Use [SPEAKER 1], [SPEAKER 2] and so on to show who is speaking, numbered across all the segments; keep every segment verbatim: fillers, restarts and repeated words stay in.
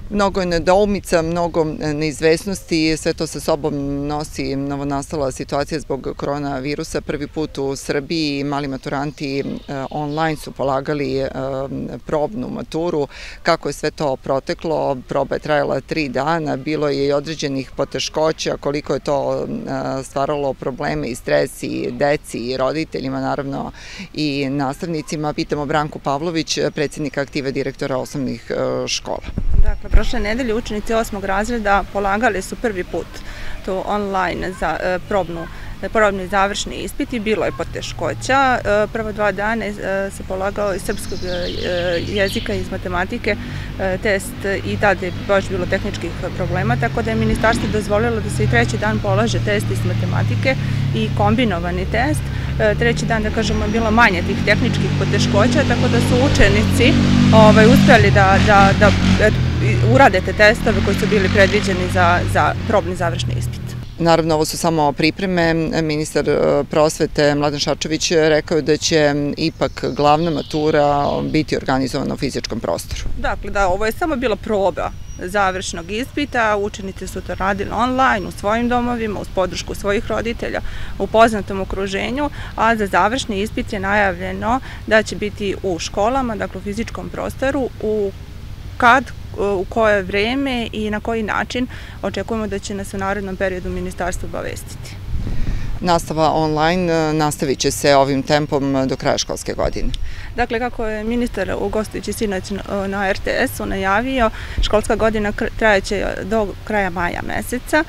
[SPEAKER 1] Mnogo je nedoumica, mnogo neizvesnosti i sve to sa sobom nosi novonastala situacija zbog koronavirusa. Prvi put u Srbiji mali maturanti online su polagali probnu maturu. Kako je sve to proteklo? Proba je trajala tri dana, bilo je i određenih poteškoća, koliko je to stvaralo probleme i stres i deci i roditeljima, naravno i nastavnicima. Pitamo Branku Pavlović, predsjednika aktive direktora osnovnih škola.
[SPEAKER 2] Dakle, prošle nedelje učenici osmog razreda polagali su prvi put to online za probnu probni završni ispit i bilo je poteškoća. Prvo dva dana se polagao iz srpskog jezika i iz matematike test i tada je baš bilo tehničkih problema, tako da je ministarstvo dozvolilo da se i treći dan polaže test iz matematike i kombinovani test. Treći dan, da kažemo, je bilo manje tih tehničkih poteškoća, tako da su učenici uspjeli da urade te testove koji su bili predviđeni za probni završni ispit.
[SPEAKER 1] Naravno, ovo su samo pripreme. Ministar prosvete Mladen Šarčević rekao da će ipak glavna matura biti organizovana u fizičkom prostoru.
[SPEAKER 2] Dakle, da, ovo je samo bila proba završnog ispita. Učenici su to radili online, u svojim domovima, uz podršku svojih roditelja, u poznatom okruženju, a za završni ispit je najavljeno da će biti u školama, dakle u fizičkom prostoru, u kad, u koje vreme i na koji način očekujemo da će nas u narednom periodu ministarstvo obavestiti.
[SPEAKER 1] Nastava online nastavit će se ovim tempom do kraja školske godine.
[SPEAKER 2] Dakle, kako je ministar ugostujući sinoć na er te esu najavio, školska godina trajeće do kraja maja meseca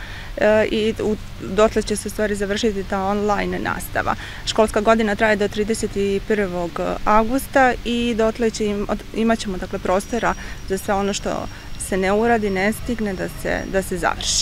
[SPEAKER 2] i dotle će se stvari završiti ta online nastava. Školska godina traje do trideset prvog avgusta i dotle imat ćemo prostora za sve ono što se ne uradi, ne stigne da se završi.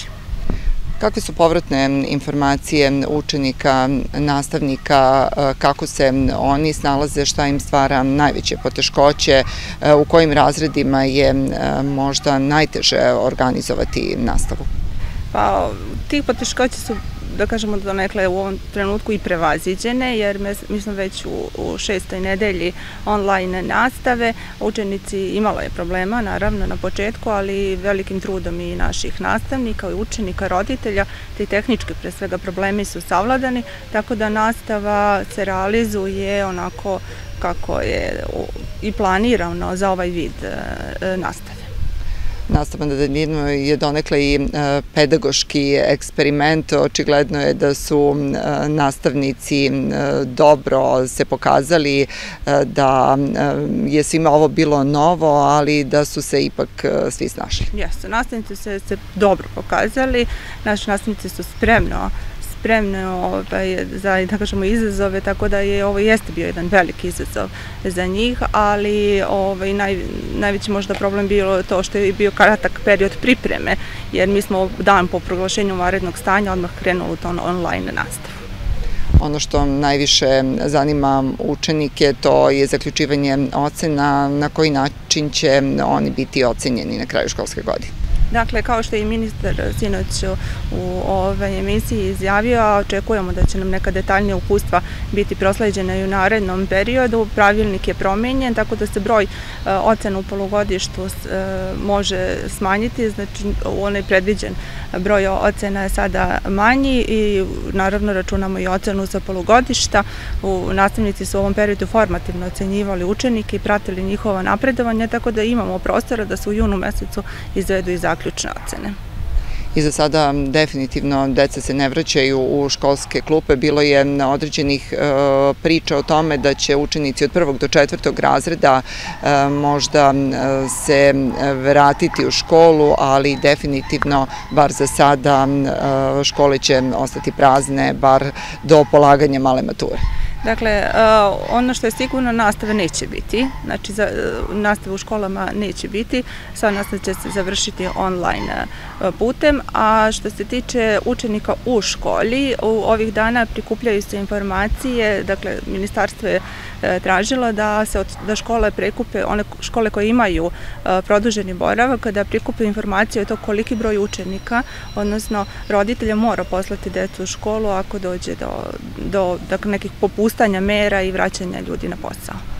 [SPEAKER 1] Kakve su povratne informacije učenika, nastavnika, kako se oni snalaze, šta im stvara najveće poteškoće, u kojim razredima je možda najteže organizovati nastavu?
[SPEAKER 2] Pa, tih poteškoća su, da kažemo, donekle u ovom trenutku i prevaziđene, jer mi smo već u šestoj nedelji online nastave. Učenici imalo je problema, naravno, na početku, ali velikim trudom i naših nastavnika, i učenika, roditelja, te tehnički, pre svega, problemi su savladani, tako da nastava se realizuje onako kako je i planirano za ovaj vid nastave.
[SPEAKER 1] Nastava na daljinu je donekle i pedagoški eksperiment. Očigledno je da su nastavnici dobro se pokazali, da je svima ovo bilo novo, ali da su se ipak svi snašli.
[SPEAKER 2] Jesu, nastavnici su se dobro pokazali, naši nastavnici su spremno spremne za, da kažemo, izazove, tako da je ovo jeste bio jedan veliki izazov za njih, ali najveći možda problem bilo to što je bio kratak period pripreme, jer mi smo dan po proglašenju vanrednog stanja odmah krenuli u to online nastavu.
[SPEAKER 1] Ono što najviše zanima učenike, to je zaključivanje ocena, na koji način će oni biti ocenjeni na kraju školske godine.
[SPEAKER 2] Dakle, kao što je i ministar sinoć u ovoj emisiji izjavio, a očekujemo da će nam neka detaljnija uputstva biti prosleđena i u narednom periodu. Pravilnik je promenjen, tako da se broj ocena u polugodištu može smanjiti, znači onaj predviđen broj ocena je sada manji i naravno računamo i ocenu za polugodišta. Nastavnici su u ovom periodu formativno ocenjivali učenike i pratili njihovo napredovanje, tako da imamo prostora da se u junu mesecu izvedu i zaključne ocene.
[SPEAKER 1] I za sada definitivno deca se ne vraćaju u školske klupe. Bilo je određenih priča o tome da će učenici od prvog do četvrtog razreda možda se vratiti u školu, ali definitivno, bar za sada, škole će ostati prazne, bar do polaganja male mature.
[SPEAKER 2] Dakle, ono što je sigurno, nastave neće biti, znači nastave u školama neće biti, sva nastava će se završiti online putem, a što se tiče učenika u školi, u ovih dana prikupljaju se informacije, dakle, ministarstvo je tražilo da se da škole prikupe, one škole koje imaju produženi boravak, da prikupe informacije o to koliki broj učenika, odnosno roditelja mora poslati decu u školu ako dođe do nekih popustanja mera i vraćanja ljudi na posao.